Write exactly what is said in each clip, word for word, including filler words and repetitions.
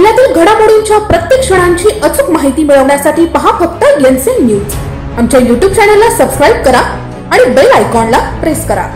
जिल्ह्यातील घडामोडींच्या प्रत्येक क्षणांची अचूक माहिती मिळवण्यासाठी पहा फक्त एनसीएन न्यूज। आमच्या यूट्यूब चॅनलला सबस्क्राइब करा आणि बेल आयकॉनला प्रेस करा।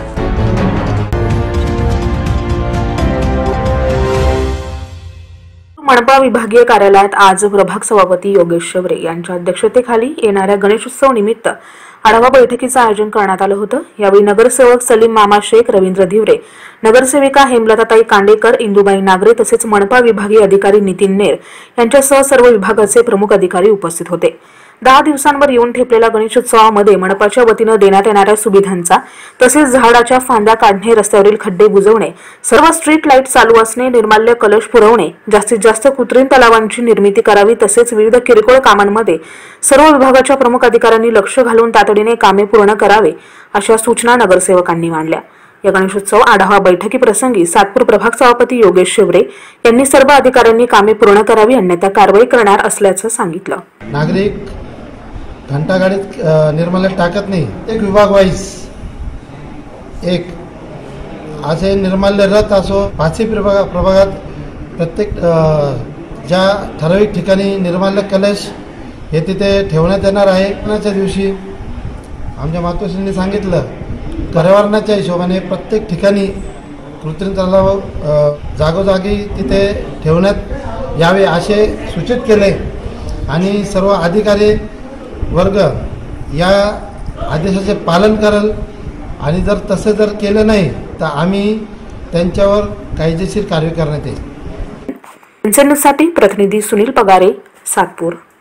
मनपा विभागीय कार्यालयात आज प्रभाग सभापती योगेश शेवरे यांच्या अध्यक्षतेखाली येणाऱ्या गणेशोत्सव निमित्त आढावा बैठकीचं आयोजन करण्यात आलं होतं। यावेळी नगरसेवक सलीम मामा शेख, रवींद्र धिवरे, नगरसेविका हेमलताताई कांडेकर, इंदुबाई नागरे तसेच मनपा विभागीय अधिकारी नितीन नेर यांच्यासह सर्व विभागाचे प्रमुख अधिकारी उपस्थित होते। दहा दिवसांवर येऊन ठेपलेल्या गणेशोत्सवामध्ये मनपाच्या वतीनं देण्यात येणाऱ्या सुविधांचा तसेच झाडाच्या फांद्या काढणे, रस्त्यावरील खड्डे बुजवणे, सर्व स्ट्रीट लाईट चालू असणे, निर्माल्य कलश पुरवणे, जास्तीत जास्त कृत्रिम तलावांची निर्मिती करावी तसेच विविध किरकोळ कामांमध्ये सर्व विभागाच्या प्रमुख अधिकाऱ्यांनी लक्ष घालून तातडीने कामे पूर्ण करावे अशा सूचना नगरसेवकांनी मांडल्या। या गणेशोत्सव आढावा बैठकीप्रसंगी सातपूर प्रभाग सभापती योगेश शेवरे यांनी सर्व अधिकाऱ्यांनी कामे पूर्ण करावी अन्यथा कारवाई करणार असल्याचं सांगितलं। नागरिक घंटागाडीत निर्माल्य टाकत नाही, एक विभाग वाईज एक असे निर्माल्य रथ असो, पाचही प्रभाग प्रभागात प्रत्येक ज्या ठराविक ठिकाणी निर्माल्य कलश हे तिथे ठेवण्यात येणार आहे। पर्यावरणाच्या दिवशी आमच्या मातोश्रींनी सांगितलं, पर्यावरणाच्या हिशोबाने प्रत्येक ठिकाणी कृत्रिम तलाव जागोजागी तिथे ठेवण्यात यावे असे सूचित केले आणि सर्व अधिकारी वर्ग या आदेशाचे पालन करेल आणि जर तसे जर केले नाही तर आम्ही त्यांच्यावर कायदेशीर कार्य करण्यात येईल। एनसीएन साठी प्रतिनिधी सुनील पगारे, सातपूर।